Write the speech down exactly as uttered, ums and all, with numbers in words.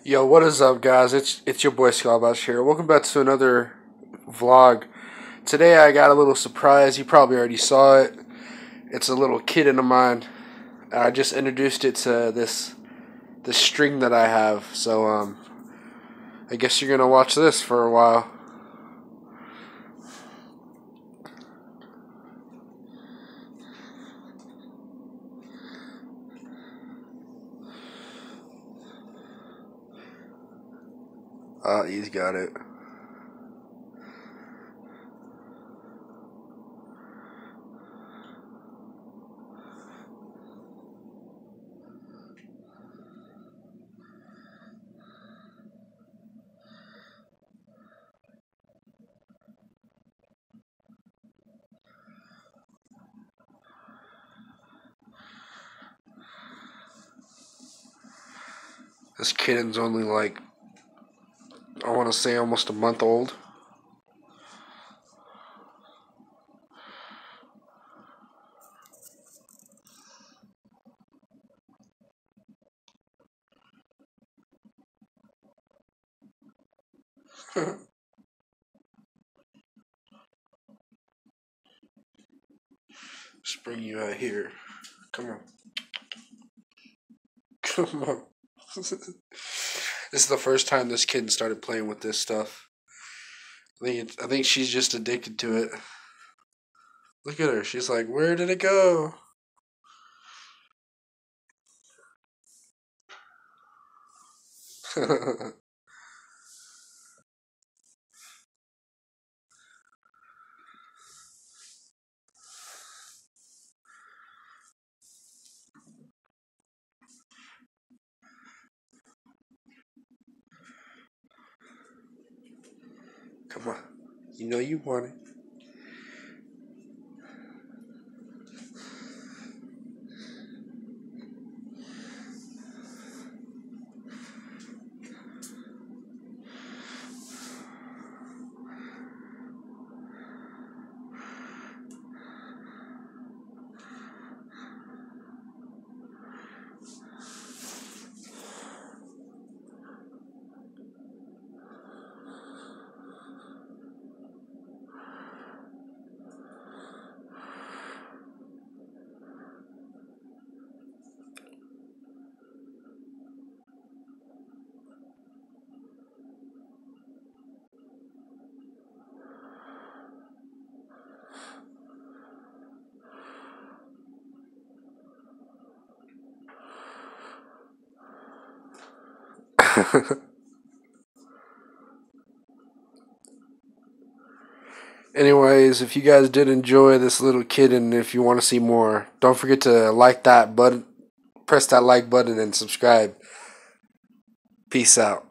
Yo, what is up, guys? It's it's your boy Skybash here. Welcome back to another vlog. Today I got a little surprise. You probably already saw it. It's a little kitten of mine. I just introduced it to this this string that I have. So um, I guess you're gonna watch this for a while. Ah, uh, he's got it. This kitten's only like, I want to say almost a month old. Just bring you out here. Come on. Come on. This is the first time this kitten started playing with this stuff. I think it's, I think she's just addicted to it. Look at her. She's like, where did it go? Come on. You know you want it. Anyways, if you guys did enjoy this little kitten, if you want to see more, don't forget to like that button, press that like button, and subscribe. Peace out.